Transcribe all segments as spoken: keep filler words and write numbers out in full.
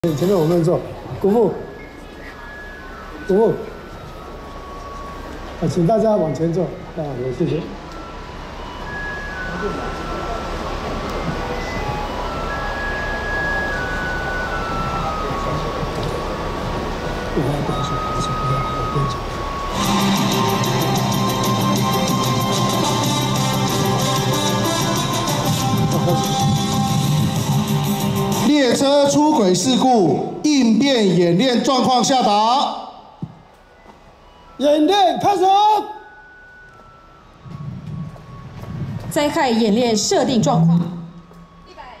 前面我们坐，国父，国父，啊，请大家往前坐，啊，好，谢谢。不要不要说，不要不要，我边讲。 列车出轨事故应变演练状况下达。 演练开始。 灾害演练设定状况。一百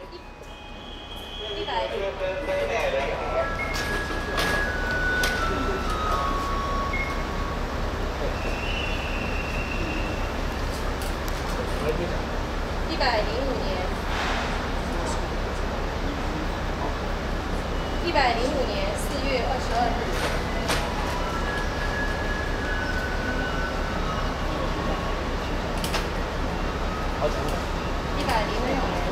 一百。一百零五年。 一百零五年四月二十二日，一百零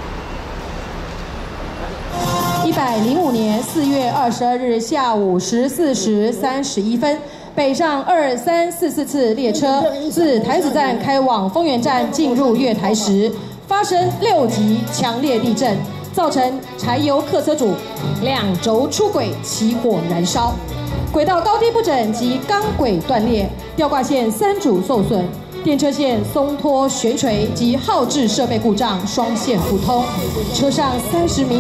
五年，一百零五年四月二十二日下午十四时三十一分，北上二三四四次列车自台子站开往丰原站进入月台时，发生六级强烈地震。 造成柴油客车主两轴出轨起火燃烧，轨道高低不整及钢轨断裂，吊挂线三组受损，电车线松脱悬垂及耗制设备故障，双线不通，车上三十名。